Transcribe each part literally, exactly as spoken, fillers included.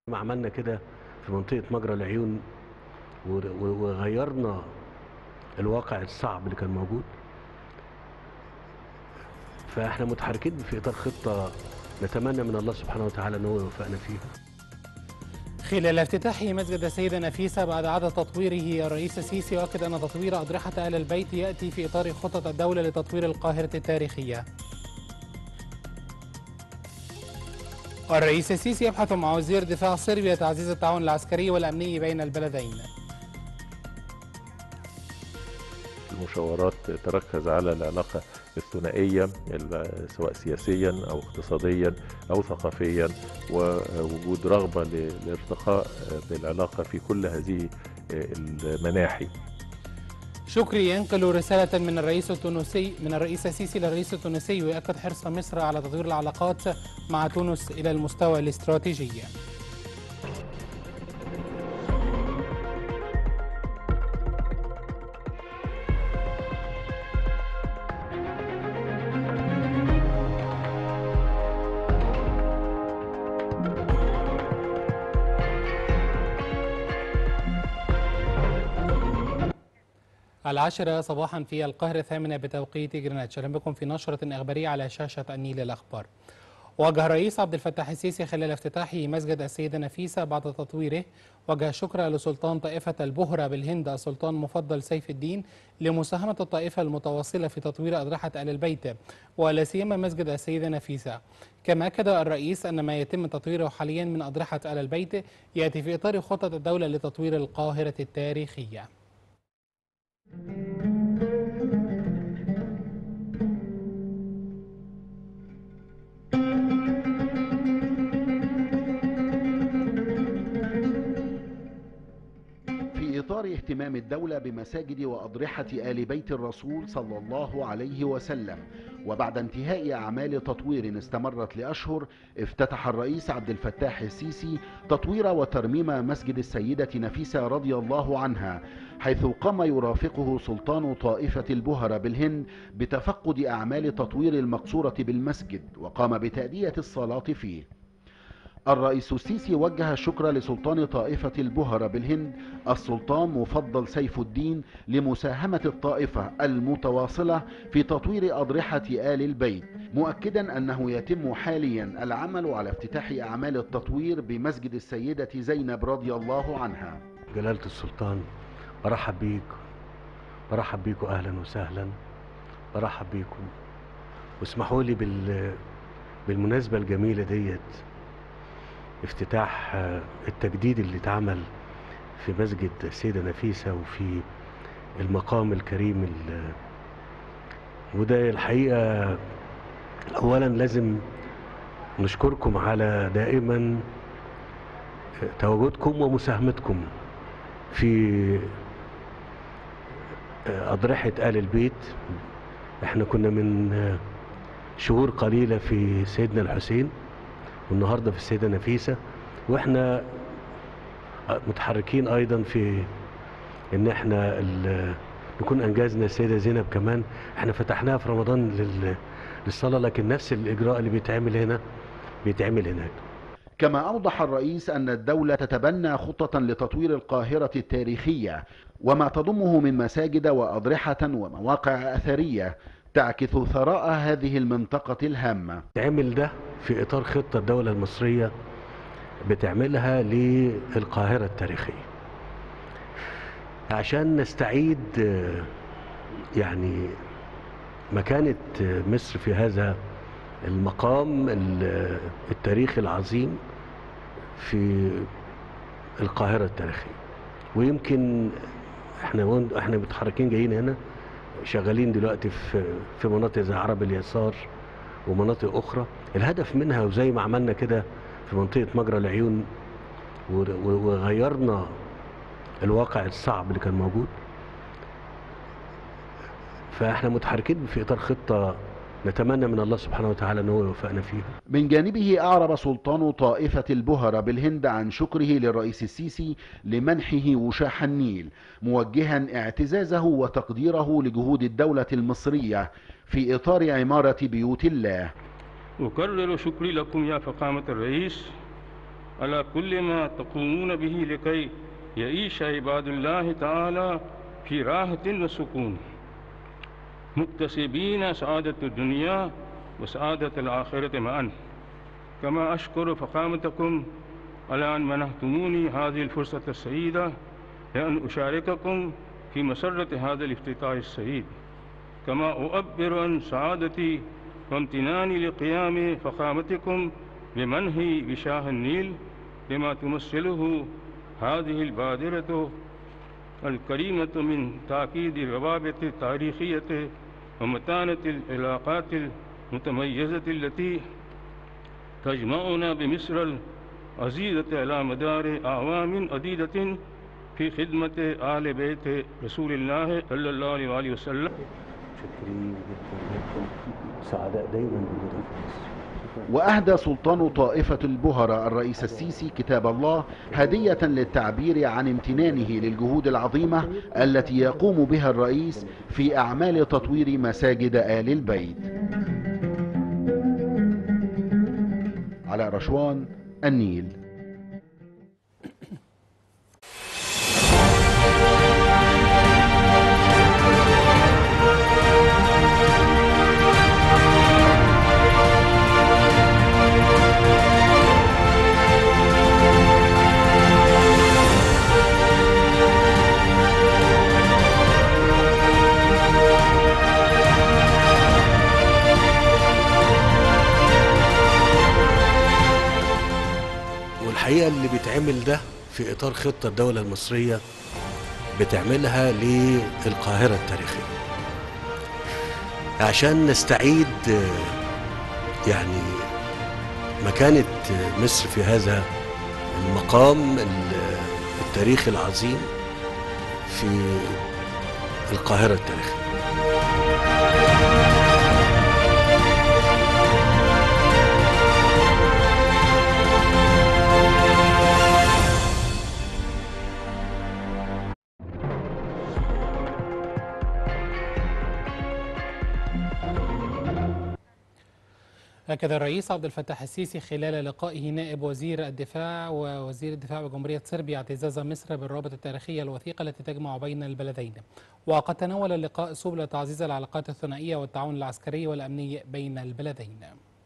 ما عملنا كده في منطقة مجرى العيون وغيرنا الواقع الصعب اللي كان موجود. فاحنا متحركين في اطار خطة نتمنى من الله سبحانه وتعالى ان هو يوفقنا فيها. خلال افتتاح مسجد السيدة نفيسة بعد عدد تطويره، الرئيس السيسي أكد أن تطوير أضرحة آل البيت يأتي في إطار خطط الدولة لتطوير القاهرة التاريخية. الرئيس السيسي يبحث مع وزير دفاع صربيا تعزيز التعاون العسكري والأمني بين البلدين. المشاورات تركز على العلاقة الثنائية سواء سياسيا أو اقتصاديا أو ثقافيا، ووجود رغبة للارتقاء بالعلاقة في كل هذه المناحي. شكري ينقل رسالة من الرئيس التونسي من الرئيس السيسي للرئيس التونسي، ويؤكد حرص مصر على تطوير العلاقات مع تونس إلى المستوى الاستراتيجي. العاشرة صباحا في القاهرة، الثامنة بتوقيت جرينتش. أهلا بكم في نشرة إخبارية على شاشة النيل الأخبار. وجه الرئيس عبد الفتاح السيسي خلال افتتاحه مسجد السيدة نفيسة بعد تطويره وجه شكر لسلطان طائفة البهرة بالهند السلطان مفضل سيف الدين لمساهمة الطائفة المتواصلة في تطوير أضرحة آل البيت ولا سيما مسجد السيدة نفيسة. كما أكد الرئيس أن ما يتم تطويره حاليا من أضرحة آل البيت يأتي في إطار خطط الدولة لتطوير القاهرة التاريخية. في إطار اهتمام الدولة بمساجد وأضرحة آل بيت الرسول صلى الله عليه وسلم، وبعد انتهاء أعمال تطوير استمرت لأشهر، افتتح الرئيس عبد الفتاح السيسي تطوير وترميم مسجد السيدة نفيسة رضي الله عنها، حيث قام يرافقه سلطان طائفة البهرة بالهند بتفقد أعمال تطوير المقصورة بالمسجد، وقام بتأدية الصلاة فيه. الرئيس السيسي وجه الشكر لسلطان طائفة البهرة بالهند السلطان مفضل سيف الدين لمساهمة الطائفة المتواصلة في تطوير أضرحة آل البيت، مؤكدا أنه يتم حاليا العمل على افتتاح أعمال التطوير بمسجد السيدة زينب رضي الله عنها. جلالة السلطان، برحب بيك برحب بيكم أهلا وسهلا، برحب بيكم. واسمحوا لي بال بالمناسبة الجميلة ديت، افتتاح التجديد اللي اتعمل في مسجد السيدة نفيسة وفي المقام الكريم، وده الحقيقة أولا لازم نشكركم على دائما تواجدكم ومساهمتكم في أضرحة آل البيت. احنا كنا من شهور قليلة في سيدنا الحسين والنهارده في السيدة نفيسة، واحنا متحركين ايضا في ان احنا نكون انجزنا السيدة زينب. كمان احنا فتحناها في رمضان للصلاة، لكن نفس الاجراء اللي بيتعمل هنا بيتعمل هناك. كما أوضح الرئيس أن الدولة تتبنى خطة لتطوير القاهرة التاريخية وما تضمه من مساجد وأضرحة ومواقع أثرية تعكس ثراء هذه المنطقة الهامة. تعمل ده في إطار خطة الدولة المصرية بتعملها للقاهرة التاريخية عشان نستعيد يعني مكانة مصر في هذا المقام التاريخي العظيم في القاهرة التاريخية. ويمكن احنا احنا متحركين جايين هنا شغالين دلوقتي في في مناطق زي عرب اليسار ومناطق اخرى، الهدف منها وزي ما عملنا كده في منطقة مجرى العيون وغيرنا الواقع الصعب اللي كان موجود. فاحنا متحركين في اطار خطة نتمنى من الله سبحانه وتعالى ان هو يوفقنا فيها. من جانبه أعرب سلطان طائفة البهرة بالهند عن شكره للرئيس السيسي لمنحه وشاح النيل، موجها اعتزازه وتقديره لجهود الدولة المصرية في إطار عمارة بيوت الله. أكرر شكري لكم يا فخامة الرئيس على كل ما تقومون به لكي يعيش عباد الله تعالى في راحة وسكون مكتسبين سعادة الدنيا وسعادة الآخرة معا. كما أشكر فخامتكم على أن منحتموني هذه الفرصة السعيدة لأن أشارككم في مسرة هذا الافتتاح السعيد. كما أعبر عن سعادتي وامتناني لقيام فخامتكم بمنحي بشاه النيل لما تمثله هذه البادرة الكريمة من تأكيد الروابط التاريخية ومتانة العلاقات المتميزة التي تجمعنا بمصر العزيزة على مدار أعوام عديدة في خدمة آل بيت رسول الله صلى الله عليه وسلم. شكرين جدا جدا، سعداء دايما بوجودك في مصر. وأهدى سلطان طائفة البهرة الرئيس السيسي كتاب الله هدية للتعبير عن امتنانه للجهود العظيمة التي يقوم بها الرئيس في أعمال تطوير مساجد آل البيت. على رشوان، النيل. الحقيقة اللي بيتعمل ده في إطار خطة الدولة المصرية بتعملها للقاهرة التاريخية عشان نستعيد يعني مكانة مصر في هذا المقام التاريخي العظيم في القاهرة التاريخية. أكد الرئيس عبد الفتاح السيسي خلال لقائه نائب وزير الدفاع ووزير الدفاع بجمهورية صربيا اعتزاز مصر بالروابط التاريخية الوثيقة التي تجمع بين البلدين. وقد تناول اللقاء سبل تعزيز العلاقات الثنائية والتعاون العسكري والأمني بين البلدين.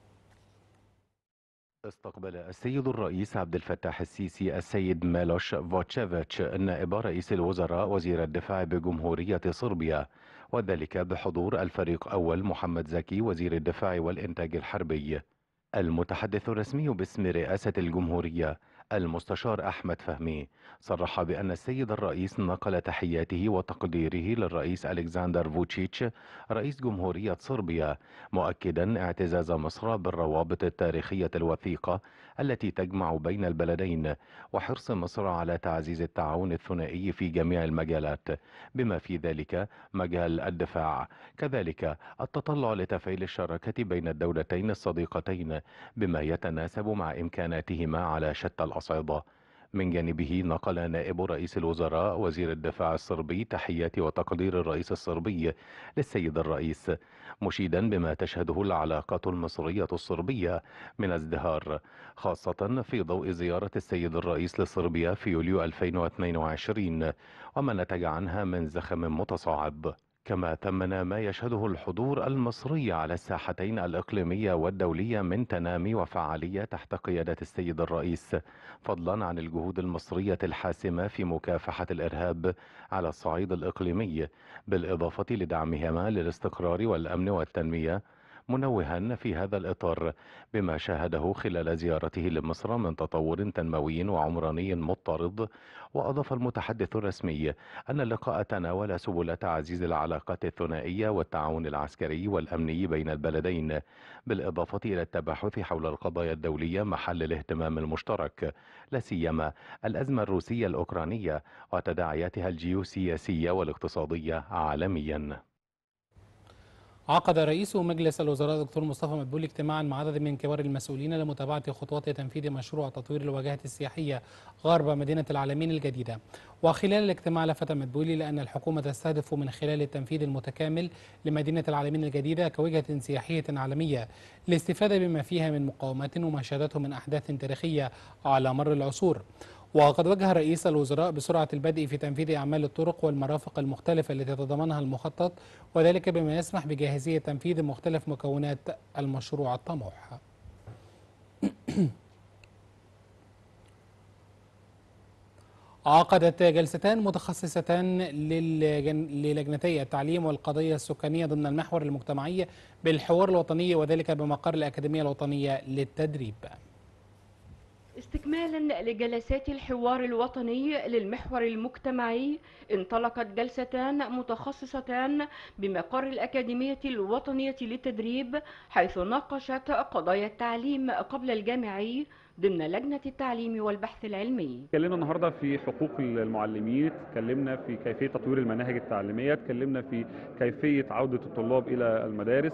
استقبل السيد الرئيس عبد الفتاح السيسي السيد ميلوش فوتشيفيتش نائب رئيس الوزراء وزير الدفاع بجمهورية صربيا، وذلك بحضور الفريق أول محمد زكي وزير الدفاع والإنتاج الحربي. المتحدث الرسمي باسم رئاسة الجمهورية المستشار أحمد فهمي صرح بأن السيد الرئيس نقل تحياته وتقديره للرئيس ألكسندر فوتشيتش رئيس جمهورية صربيا، مؤكدا اعتزاز مصر بالروابط التاريخية الوثيقة التي تجمع بين البلدين، وحرص مصر على تعزيز التعاون الثنائي في جميع المجالات بما في ذلك مجال الدفاع، كذلك التطلع لتفعيل الشراكة بين الدولتين الصديقتين بما يتناسب مع إمكاناتهما على شتى الأصعدة. من جانبه نقل نائب رئيس الوزراء وزير الدفاع الصربي تحيات وتقدير الرئيس الصربي للسيد الرئيس، مشيدا بما تشهده العلاقات المصرية الصربية من ازدهار، خاصة في ضوء زيارة السيد الرئيس لصربيا في يوليو ألفين واثنين وعشرين وما نتج عنها من زخم متصاعد. كما ثمن ما يشهده الحضور المصري على الساحتين الإقليمية والدولية من تنامي وفعالية تحت قيادة السيد الرئيس، فضلا عن الجهود المصرية الحاسمة في مكافحة الإرهاب على الصعيد الإقليمي، بالإضافة لدعمهما للاستقرار والأمن والتنمية، منوها في هذا الإطار بما شاهده خلال زيارته لمصر من تطور تنموي وعمراني مضطرد. وأضاف المتحدث الرسمي أن اللقاء تناول سبل تعزيز العلاقات الثنائية والتعاون العسكري والأمني بين البلدين، بالإضافة إلى التباحث حول القضايا الدولية محل الاهتمام المشترك، لا سيما الأزمة الروسية الأوكرانية وتداعياتها الجيوسياسية والاقتصادية عالميا. عقد رئيس مجلس الوزراء دكتور مصطفى مدبولي اجتماعا مع عدد من كبار المسؤولين لمتابعة خطوات تنفيذ مشروع تطوير الواجهة السياحية غرب مدينة العالمين الجديدة. وخلال الاجتماع لفت مدبولي لأن الحكومة تستهدف من خلال التنفيذ المتكامل لمدينة العالمين الجديدة كوجهة سياحية عالمية للاستفادة بما فيها من مقاومات وما شهدته من أحداث تاريخية على مر العصور. وقد وجه رئيس الوزراء بسرعة البدء في تنفيذ أعمال الطرق والمرافق المختلفة التي يتضمنها المخطط، وذلك بما يسمح بجاهزية تنفيذ مختلف مكونات المشروع الطموح. عقدت جلستان متخصصتان للجنتي التعليم والقضية السكانية ضمن المحور المجتمعي بالحوار الوطني، وذلك بمقر الأكاديمية الوطنية للتدريب. استكمالا لجلسات الحوار الوطني للمحور المجتمعي، انطلقت جلستان متخصصتان بمقر الأكاديمية الوطنية للتدريب، حيث ناقشت قضايا التعليم قبل الجامعي ضمن لجنة التعليم والبحث العلمي. اتكلمنا النهارده في حقوق المعلمين، اتكلمنا في كيفية تطوير المناهج التعليمية، اتكلمنا في كيفية عودة الطلاب إلى المدارس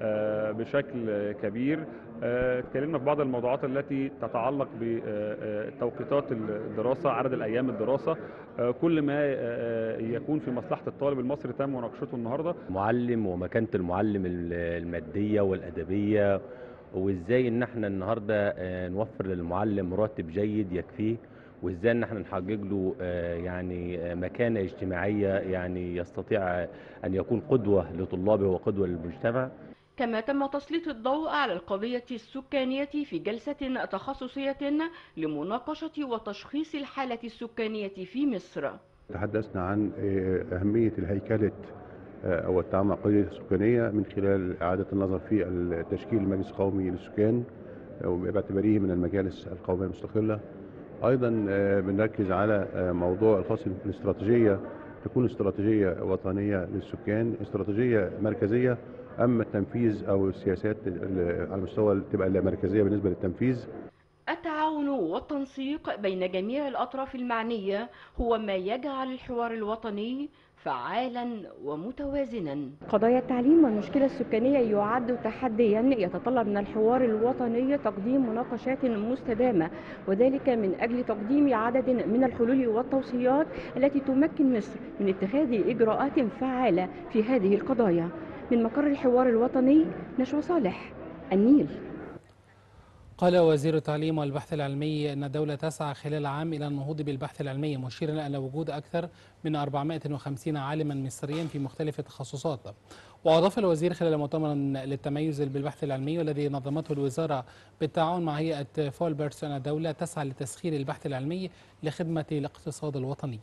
بشكل كبير، اتكلمنا في بعض الموضوعات التي تتعلق بتوقيتات الدراسة، عدد الأيام الدراسة، كل ما يكون في مصلحة الطالب المصري تم مناقشته النهارده. معلم ومكانة المعلم المادية والأدبية، وإزاي إن احنا النهارده نوفر للمعلم راتب جيد يكفيه، وإزاي إن احنا نحقق له يعني مكانة اجتماعية يعني يستطيع أن يكون قدوة لطلابه وقدوة للمجتمع. كما تم تسليط الضوء على القضية السكانية في جلسة تخصصية لمناقشة وتشخيص الحالة السكانية في مصر. تحدثنا عن أهمية الهيكلة أو التعامل مع القضية السكانية من خلال إعادة النظر في التشكيل المجلس القومي للسكان باعتباره من المجالس القومية المستقلة. أيضا بنركز على موضوع الخاص بالاستراتيجية، تكون استراتيجية وطنية للسكان، استراتيجية مركزية، أما التنفيذ أو السياسات على المستوى تبقى مركزية بالنسبة للتنفيذ. التعاون والتنسيق بين جميع الأطراف المعنية هو ما يجعل الحوار الوطني فعالا ومتوازنا. قضايا التعليم والمشكلة السكانية يعد تحديا يتطلب من الحوار الوطني تقديم مناقشات مستدامة، وذلك من أجل تقديم عدد من الحلول والتوصيات التي تمكن مصر من اتخاذ إجراءات فعالة في هذه القضايا. من مقر الحوار الوطني، نشوى صالح، النيل. قال وزير التعليم والبحث العلمي أن الدولة تسعى خلال العام إلى النهوض بالبحث العلمي، مشيرا إلى وجود أكثر من أربعمائة وخمسين عالما مصريا في مختلف التخصصات. وأضاف الوزير خلال مؤتمر للتميز بالبحث العلمي والذي نظمته الوزارة بالتعاون مع هيئة فولبرتس أن الدولة تسعى لتسخير البحث العلمي لخدمة الاقتصاد الوطني.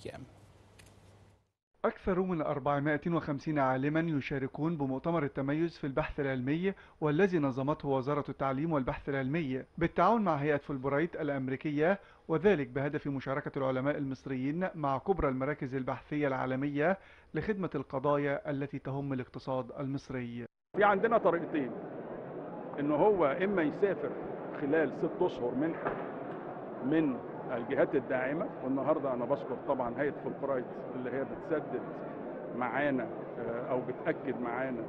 أكثر من أربعمائة وخمسين عالما يشاركون بمؤتمر التميز في البحث العلمي، والذي نظمته وزارة التعليم والبحث العلمي بالتعاون مع هيئة فولبرايت الأمريكية، وذلك بهدف مشاركة العلماء المصريين مع كبرى المراكز البحثية العالمية لخدمة القضايا التي تهم الاقتصاد المصري. في عندنا طريقتين، إنه هو إما يسافر خلال ست أشهر منحة من الجهات الداعمة، والنهاردة أنا بشكر طبعا هيئة فولبرايت اللي هي بتسدد معانا أو بتأكد معانا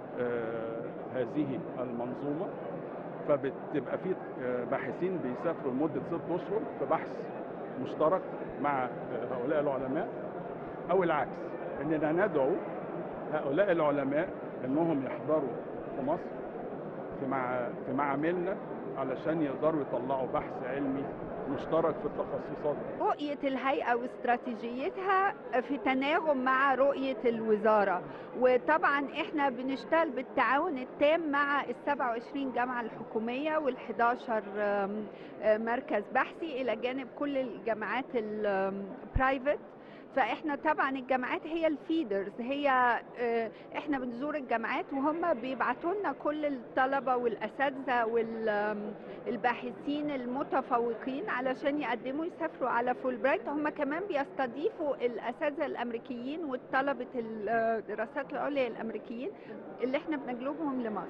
هذه المنظومة، فبتبقى في باحثين بيسافروا لمدة ست أشهر في بحث مشترك مع هؤلاء العلماء، أو العكس إننا ندعو هؤلاء العلماء إنهم يحضروا في مصر في مع في معاملنا علشان يقدروا يطلعوا بحث علمي مشترك في التخصصات. رؤية الهيئة واستراتيجيتها في تناغم مع رؤية الوزارة، وطبعا احنا بنشتغل بالتعاون التام مع السبعة وعشرين جامعة الحكومية والحداشر مركز بحثي إلى جانب كل الجامعات البرايفت. فاحنا طبعا الجامعات هي الفيدرز، هي احنا بنزور الجامعات وهم بيبعتوا لنا كل الطلبه والاساتذه والباحثين المتفوقين علشان يقدموا يسافروا على فولبرايت. هم كمان بيستضيفوا الاساتذه الامريكيين والطلبه الدراسات العليا الامريكيين اللي احنا بنجلبهم لمصر.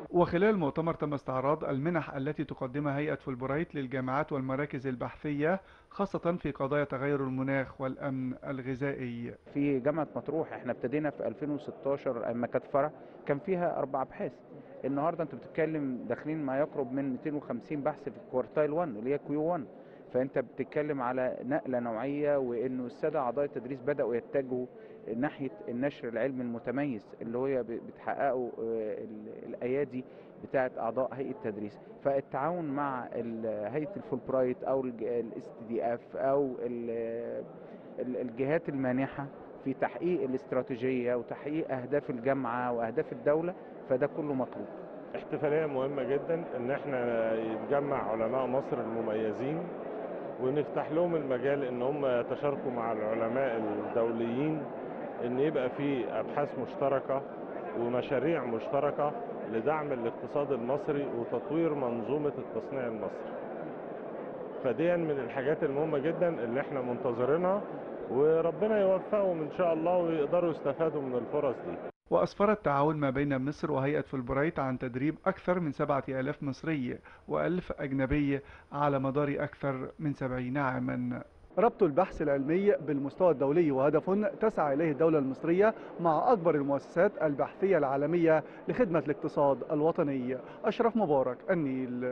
وخلال المؤتمر تم استعراض المنح التي تقدمها هيئة فولبرايت للجامعات والمراكز البحثية خاصة في قضايا تغير المناخ والأمن الغذائي. في جامعة مطروح احنا ابتدينا في ألفين وستاشر اما كانت فرع كان فيها أربع أبحاث. النهارده انت بتتكلم داخلين ما يقرب من مئتين وخمسين بحث في الكوارتايل واحد اللي هي كيو واحد، فانت بتتكلم على نقلة نوعية، وانه السادة اعضاء التدريس بدأوا يتجهوا ناحية النشر العلمي المتميز اللي هو بتحققه الايادي بتاعه اعضاء هيئة التدريس. فالتعاون مع هيئة الفولبرايت او الاس دي اف او الجهات المانحة في تحقيق الاستراتيجية وتحقيق اهداف الجامعة واهداف الدولة، فده كله مطلوب. احتفالية مهمة جدا ان احنا يتجمع علماء مصر المميزين ونفتح لهم المجال ان هم يتشاركوا مع العلماء الدوليين، ان يبقى في ابحاث مشتركة ومشاريع مشتركة لدعم الاقتصاد المصري وتطوير منظومة التصنيع المصري. فدي من الحاجات المهمة جدا اللي احنا منتظرينها، وربنا يوفقهم ان شاء الله ويقدروا يستفادوا من الفرص دي. وأسفر التعاون ما بين مصر وهيئة فولبرايت عن تدريب أكثر من سبعة آلاف مصري وألف أجنبي على مدار أكثر من سبعين عاما. ربط البحث العلمي بالمستوى الدولي وهدف تسعى إليه الدولة المصرية مع أكبر المؤسسات البحثية العالمية لخدمة الاقتصاد الوطني. أشرف مبارك، النيل.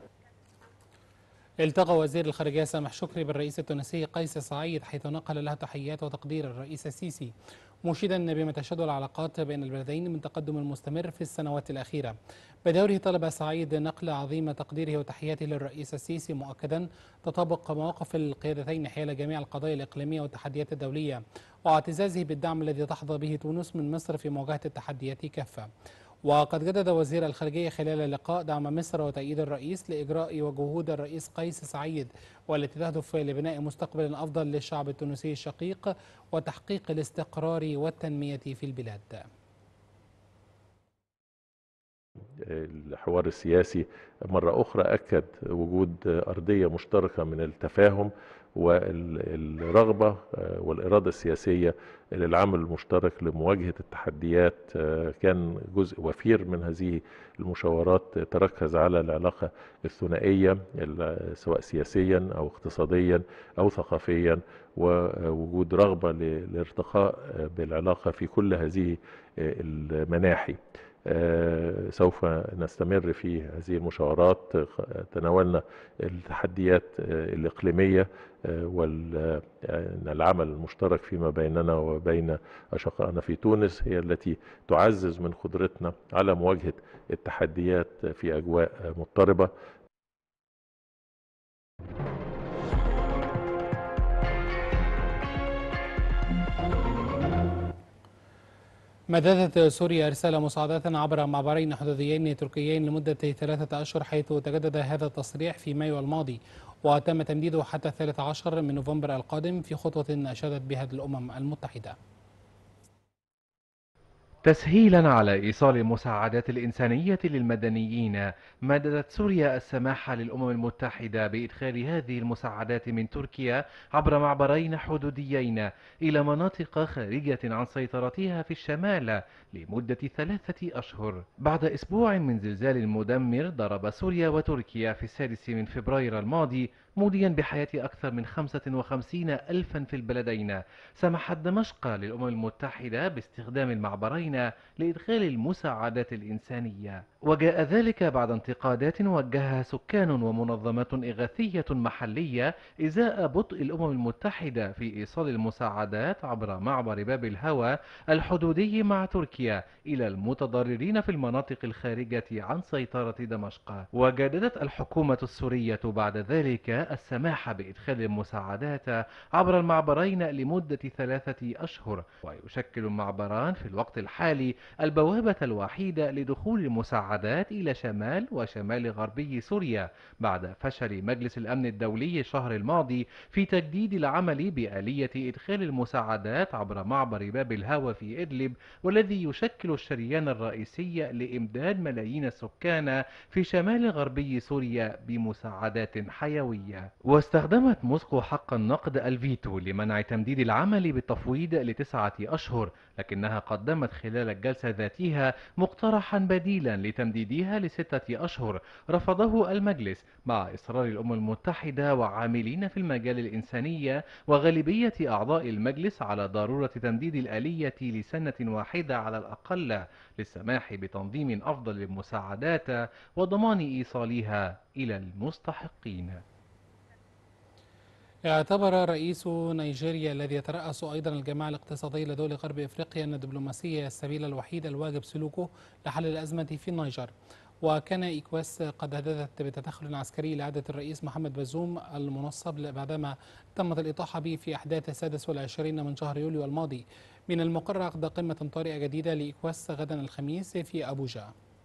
التقى وزير الخارجية سامح شكري بالرئيس التونسي قيس سعيد، حيث نقل له تحيات وتقدير الرئيس السيسي، مشيدا بما تشهد العلاقات بين البلدين من تقدم مستمر في السنوات الأخيرة. بدوره طلب سعيد نقل عظيم تقديره وتحياته للرئيس السيسي، مؤكدا تطابق مواقف القيادتين حيال جميع القضايا الإقليمية والتحديات الدولية، واعتزازه بالدعم الذي تحظى به تونس من مصر في مواجهة التحديات كافة. وقد جدد وزير الخارجية خلال اللقاء دعم مصر وتأييد الرئيس لإجراء وجهود الرئيس قيس سعيد، والتي تهدف لبناء مستقبل أفضل للشعب التونسي الشقيق وتحقيق الاستقرار والتنمية في البلاد. الحوار السياسي مرة أخرى أكد وجود أرضية مشتركة من التفاهم والرغبة والإرادة السياسية للعمل المشترك لمواجهة التحديات. كان جزء وفير من هذه المشاورات تركز على العلاقة الثنائية سواء سياسيا أو اقتصاديا أو ثقافيا، ووجود رغبة للارتقاء بالعلاقة في كل هذه المناحي. آه سوف نستمر في هذه المشاورات. تناولنا التحديات آه الإقليمية آه والعمل المشترك فيما بيننا وبين أشقائنا في تونس هي التي تعزز من قدرتنا على مواجهة التحديات في أجواء مضطربة. مددت سوريا إرسال مساعدات عبر معبرين حدوديين تركيين لمدة ثلاثة أشهر، حيث تجدد هذا التصريح في مايو الماضي، وتم تمديده حتى الثالث عشر من نوفمبر القادم في خطوة أشادت بها الأمم المتحدة. تسهيلا على إيصال المساعدات الإنسانية للمدنيين، مددت سوريا السماح للأمم المتحدة بإدخال هذه المساعدات من تركيا عبر معبرين حدوديين إلى مناطق خارجة عن سيطرتها في الشمال لمدة ثلاثة أشهر. بعد أسبوع من زلزال مدمر ضرب سوريا وتركيا في السادس من فبراير الماضي، موديا بحياة أكثر من خمسة وخمسين ألفا في البلدين، سمحت دمشق للأمم المتحدة باستخدام المعبرين لإدخال المساعدات الإنسانية. وجاء ذلك بعد انتقادات وجهها سكان ومنظمات إغاثية محلية إزاء بطء الأمم المتحدة في إيصال المساعدات عبر معبر باب الهوى الحدودي مع تركيا إلى المتضررين في المناطق الخارجة عن سيطرة دمشق. وجددت الحكومة السورية بعد ذلك السماح بإدخال المساعدات عبر المعبرين لمدة ثلاثة أشهر، ويشكل المعبران في الوقت الحالي البوابة الوحيدة لدخول المساعدات إلى شمال وشمال غربي سوريا، بعد فشل مجلس الأمن الدولي الشهر الماضي في تجديد العمل بآلية إدخال المساعدات عبر معبر باب الهوى في إدلب، والذي يشكل الشريان الرئيسي لإمداد ملايين السكان في شمال غربي سوريا بمساعدات حيوية. الغذائية. واستخدمت موسكو حق النقد الفيتو لمنع تمديد العمل بالتفويض لتسعة أشهر، لكنها قدمت خلال الجلسة ذاتها مقترحا بديلا لتمديدها لستة أشهر رفضه المجلس مع إصرار الأمم المتحدة وعاملين في المجال الإنساني وغالبية أعضاء المجلس على ضرورة تمديد الآلية لسنة واحدة على الأقل للسماح بتنظيم أفضل للمساعدات وضمان إيصالها إلى المستحقين. اعتبر رئيس نيجيريا الذي يترأس أيضا الجماعة الاقتصادية لدول غرب إفريقيا أن الدبلوماسية السبيل الوحيد الواجب سلوكه لحل الأزمة في النيجر. وكان إيكواس قد هددت بتدخل عسكري لإعادة الرئيس محمد بازوم المنصب بعدما تمت الإطاحة به في أحداث السادس والعشرين من شهر يوليو الماضي. من المقرر عقد قمة طارئة جديدة لإيكواس غدا الخميس في أبوجا.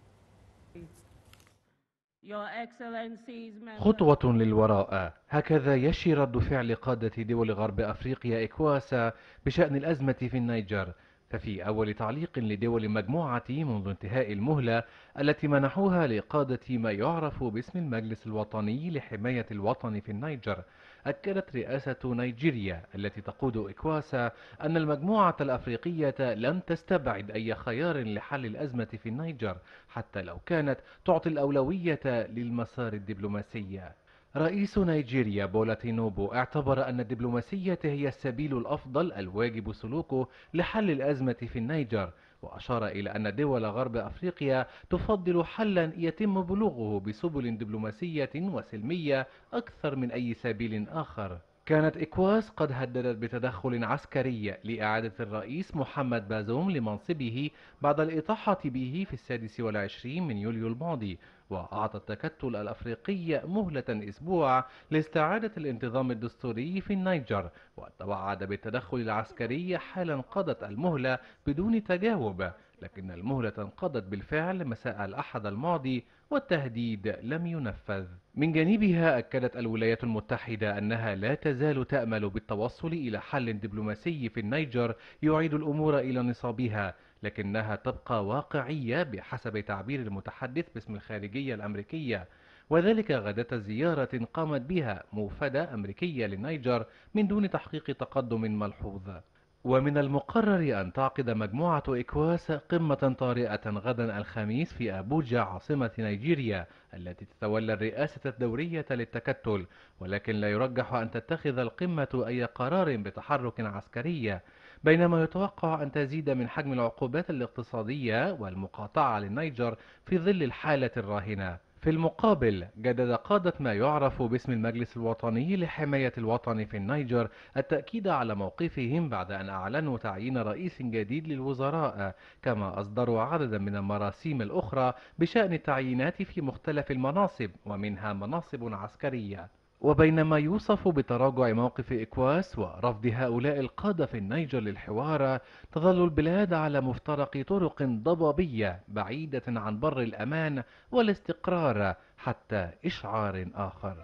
خطوة للوراء، هكذا يشي رد فعل قادة دول غرب أفريقيا إكواس بشأن الأزمة في النيجر. ففي أول تعليق لدول المجموعة منذ انتهاء المهلة التي منحوها لقادة ما يعرف باسم المجلس الوطني لحماية الوطن في النيجر، أكدت رئاسة نيجيريا التي تقود إكواس أن المجموعة الأفريقية لن تستبعد أي خيار لحل الأزمة في النيجر حتى لو كانت تعطي الأولوية للمسار الدبلوماسي. رئيس نيجيريا بولا تينوبو اعتبر أن الدبلوماسية هي السبيل الأفضل الواجب سلوكه لحل الأزمة في النيجر، وأشار إلى أن دول غرب أفريقيا تفضل حلا يتم بلوغه بسبل دبلوماسية وسلمية أكثر من أي سبيل آخر. كانت إكواس قد هددت بتدخل عسكري لإعادة الرئيس محمد بازوم لمنصبه بعد الإطاحة به في السادس والعشرين من يوليو الماضي، وأعطى التكتل الأفريقي مهلة أسبوع لاستعادة الانتظام الدستوري في النيجر، وتوعد بالتدخل العسكري حالا قضت المهلة بدون تجاوب، لكن المهلة انقضت بالفعل مساء الأحد الماضي والتهديد لم ينفذ. من جانبها أكدت الولايات المتحدة أنها لا تزال تأمل بالتوصل إلى حل دبلوماسي في النيجر يعيد الأمور إلى نصابها، لكنها تبقى واقعية بحسب تعبير المتحدث باسم الخارجية الأمريكية، وذلك غداة زيارة قامت بها موفدة أمريكية للنيجر من دون تحقيق تقدم ملحوظ. ومن المقرر أن تعقد مجموعة إكواس قمة طارئة غدا الخميس في أبوجا عاصمة نيجيريا التي تتولى الرئاسة الدورية للتكتل، ولكن لا يرجح أن تتخذ القمة أي قرار بتحرك عسكري، بينما يتوقع أن تزيد من حجم العقوبات الاقتصادية والمقاطعة للنيجر في ظل الحالة الراهنة. في المقابل جدد قادة ما يعرف باسم المجلس الوطني لحماية الوطن في النيجر التأكيد على موقفهم بعد أن أعلنوا تعيين رئيس جديد للوزراء، كما أصدروا عددا من المراسيم الأخرى بشأن التعيينات في مختلف المناصب ومنها مناصب عسكرية. وبينما يوصف بتراجع موقف إكواس ورفض هؤلاء القادة في النيجر للحوار، تظل البلاد على مفترق طرق ضبابية بعيدة عن بر الأمان والاستقرار حتى إشعار آخر.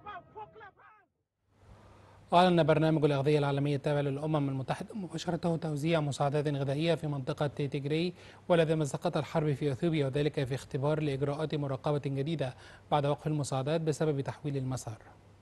أعلن برنامج الأغذية العالمية التابع للأمم المتحدة مباشرة توزيع مساعدات غذائية في منطقة تيغراي والذي مزقتها الحرب في أثيوبيا، وذلك في اختبار لإجراءات مراقبة جديدة بعد وقف المساعدات بسبب تحويل المسار.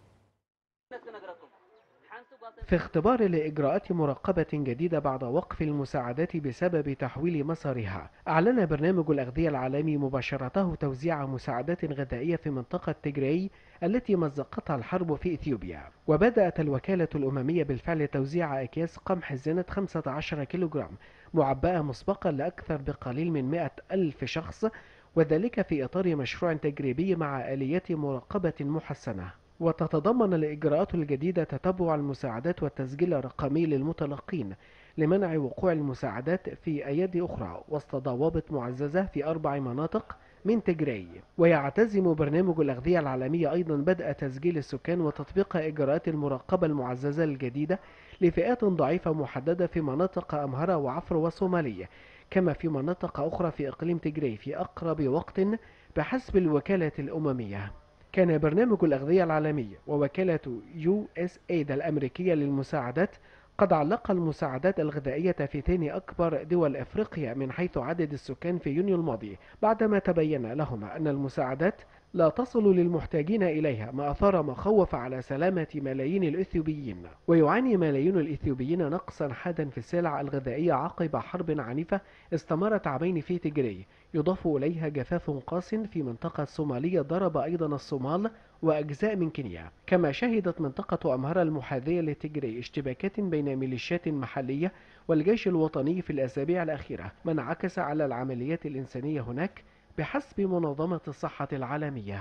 في اختبار لإجراءات مراقبة جديدة بعد وقف المساعدات بسبب تحويل مسارها، أعلن برنامج الأغذية العالمي مباشرته توزيع مساعدات غذائية في منطقة تيغراي التي مزقتها الحرب في إثيوبيا. وبدأت الوكالة الأممية بالفعل توزيع أكياس قمح الزينة خمسة عشر كيلوغرام معبأة مسبقا لأكثر بقليل من مئة ألف شخص، وذلك في إطار مشروع تجريبي مع آليات مراقبة محسنة. وتتضمن الإجراءات الجديدة تتبع المساعدات والتسجيل الرقمي للمتلقين لمنع وقوع المساعدات في أيادي أخرى وسط ضوابط معززة في أربع مناطق من تيغراي. ويعتزم برنامج الأغذية العالمية أيضا بدء تسجيل السكان وتطبيق إجراءات المراقبة المعززة الجديدة لفئات ضعيفة محددة في مناطق أمهرة وعفر وصومالية، كما في مناطق أخرى في إقليم تيغراي في أقرب وقت بحسب الوكالة الأممية. كان برنامج الأغذية العالمية ووكالة يو إس إيد الأمريكية للمساعدات قد علق المساعدات الغذائية في ثاني أكبر دول أفريقيا من حيث عدد السكان في يونيو الماضي، بعدما تبين لهما أن المساعدات لا تصل للمحتاجين إليها، ما أثار مخاوف على سلامة ملايين الإثيوبيين. ويعاني ملايين الإثيوبيين نقصا حادا في السلع الغذائية عقب حرب عنيفة استمرت عامين في تيجراي، يضاف إليها جفاف قاس في منطقة صومالية ضرب أيضا الصومال وأجزاء من كينيا. كما شهدت منطقة أمهرة المحاذية لتيجراي اشتباكات بين ميليشيات محلية والجيش الوطني في الأسابيع الأخيرة، ما انعكس على العمليات الإنسانية هناك بحسب منظمة الصحة العالمية.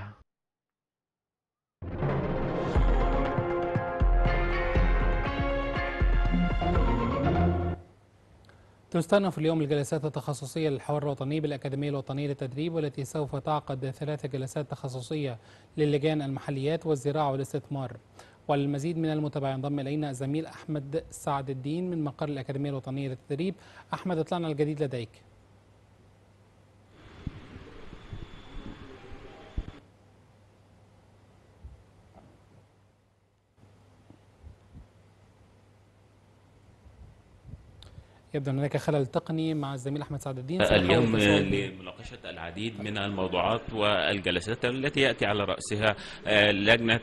تستأنف اليوم الجلسات التخصصية للحوار الوطني بالأكاديمية الوطنية للتدريب، والتي سوف تعقد ثلاث جلسات تخصصية للجان المحليات والزراعة والاستثمار. وللمزيد من المتابعة ينضم إلينا الزميل أحمد سعد الدين من مقر الأكاديمية الوطنية للتدريب. أحمد، اطلعنا الجديد لديك. يبدو أن هناك خلل تقني مع الزميل أحمد سعد الدين. اليوم لمناقشة العديد من الموضوعات والجلسات التي يأتي على رأسها لجنة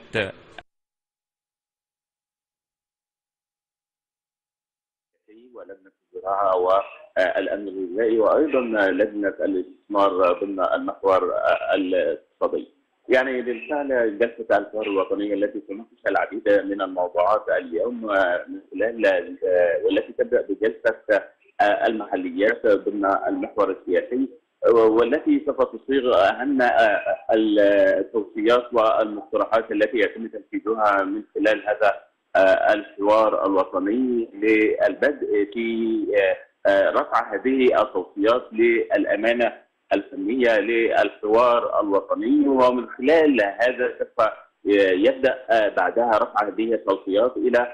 ولجنة الزراعة والأمن الغذائي وأيضا لجنة الاستثمار ضمن المحور الاقتصادي. يعني بالفعل جلسة الحوار الوطنية التي تناقش العديد من الموضوعات اليوم من خلال والتي تبدأ بجلسة المحليات ضمن المحور السياسي، والتي سوف تصيغ أهم التوصيات والمقترحات التي يتم تنفيذها من خلال هذا الحوار الوطني للبدء في رفع هذه التوصيات للأمانة الفنية للحوار الوطني، ومن خلال هذا سوف يبدأ بعدها رفع هذه التوصيات إلى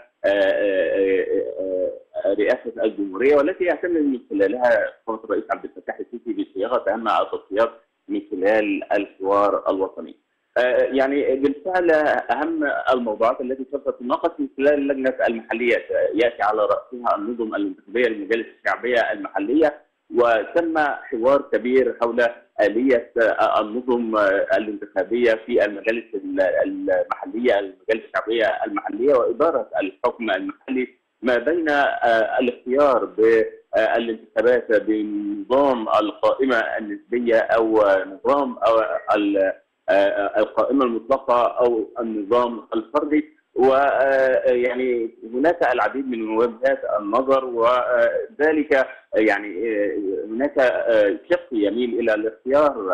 رئاسة الجمهورية، والتي يتم من خلالها قوة الرئيس عبد الفتاح السيسي بصياغة أهم التوصيات من خلال الحوار الوطني. يعني بالفعل أهم الموضوعات التي سوف تناقش من خلال لجنة المحليات يأتي على رأسها النظم الانتخابية للمجالس الشعبية المحلية، وتم حوار كبير حول آلية النظم الانتخابية في المجالس المحلية المجالس الشعبية المحلية وإدارة الحكم المحلي، ما بين الاختيار بالانتخابات بنظام القائمة النسبية أو نظام أو القائمة المطلقة أو النظام الفردي. ويعني هناك العديد من وجهات النظر، وذلك يعني هناك شق يميل الى الاختيار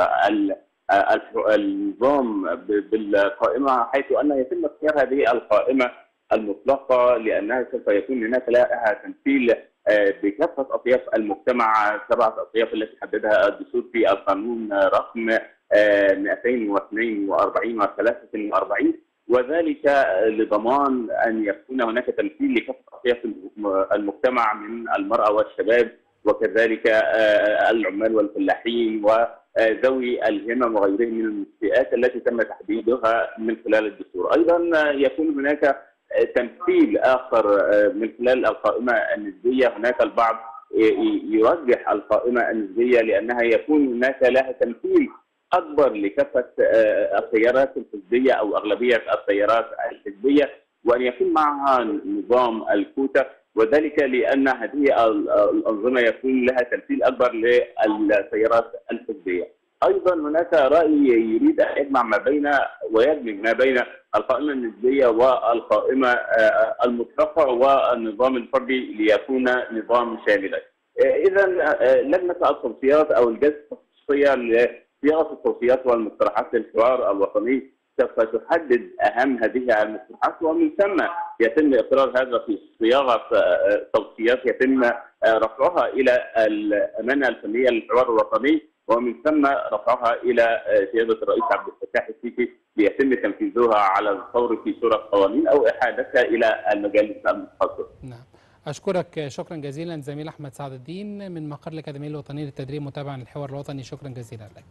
النظام بالقائمه، حيث ان يتم اختيار هذه القائمه المطلقه لانها سوف يكون هناك لها تمثيل بكافه اطياف المجتمع، سبعه اطياف التي حددها الدستور في القانون رقم مئتين واثنين وأربعين وثلاثة وأربعين، وذلك لضمان ان يكون هناك تمثيل لكافه اطياف المجتمع من المراه والشباب وكذلك العمال والفلاحين وذوي الهمم وغيرهم من الفئات التي تم تحديدها من خلال الدستور. ايضا يكون هناك تمثيل اخر من خلال القائمه النسبيه. هناك البعض يرجح القائمه النسبيه لانها يكون هناك لها تمثيل اكبر لكافه التيارات الحزبيه او اغلبيه التيارات الحزبيه، وان يكون معها نظام الكوتا، وذلك لان هذه الانظمه يكون لها تمثيل اكبر للتيارات الحزبيه. ايضا هناك راي يريد ان يجمع ما بين ويدمج ما بين القائمه النسبيه والقائمه المطلقه والنظام الفردي ليكون نظام شاملا. اذا لجنه التوصيات او الجلسه التخصصيه صياغه التوصيات والمقترحات للحوار الوطني سوف تحدد اهم هذه المقترحات، ومن ثم يتم اقرار هذا في صياغه توصيات يتم رفعها الى الامانه الفنيه للحوار الوطني، ومن ثم رفعها الى سياده الرئيس عبد الفتاح السيسي ليتم تنفيذها على الفور في صوره قوانين او احالتها الى المجالس المتخصصه. نعم. أشكرك شكرا جزيلا زميل أحمد سعد الدين من مقر الأكاديمية الوطنية للتدريب متابعا للحوار الوطني. شكرا جزيلا لك.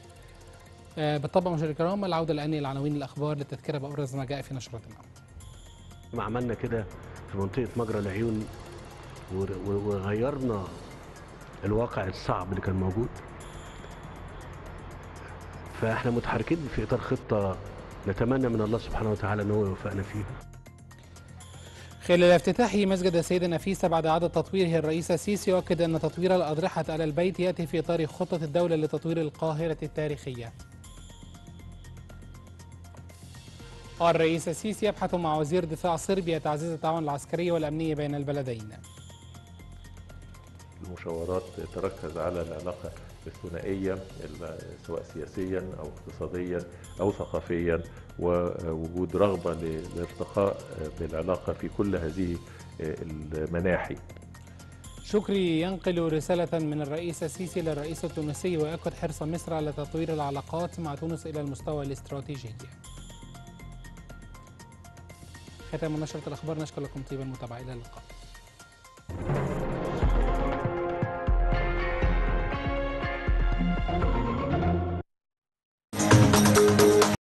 بالطبع مشاهدينا الكرام، العودة الآن إلى عناوين الأخبار للتذكرة بأبرز ما جاء في نشرتنا. ما عملنا كده في منطقة مجرى العيون وغيرنا الواقع الصعب اللي كان موجود، فاحنا متحركين في اطار خطه نتمنى من الله سبحانه وتعالى ان هو يوفقنا فيها. خلال افتتاح مسجد السيدة نفيسة بعد إعادة تطويره، الرئيس السيسي يؤكد أن تطوير الأضرحة آل البيت يأتي في إطار خطة الدولة لتطوير القاهرة التاريخية. الرئيس السيسي يبحث مع وزير دفاع صربيا تعزيز التعاون العسكري والأمني بين البلدين. المشاورات تركز على العلاقة الثنائية سواء سياسيا أو اقتصاديا أو ثقافيا، ووجود رغبة للارتقاء بالعلاقة في كل هذه المناحي. شكري ينقل رسالة من الرئيس السيسي للرئيس التونسي ويؤكد حرص مصر على تطوير العلاقات مع تونس إلى المستوى الاستراتيجي. ختام نشرة الأخبار، نشكر لكم طيب المتابعة، إلى اللقاء.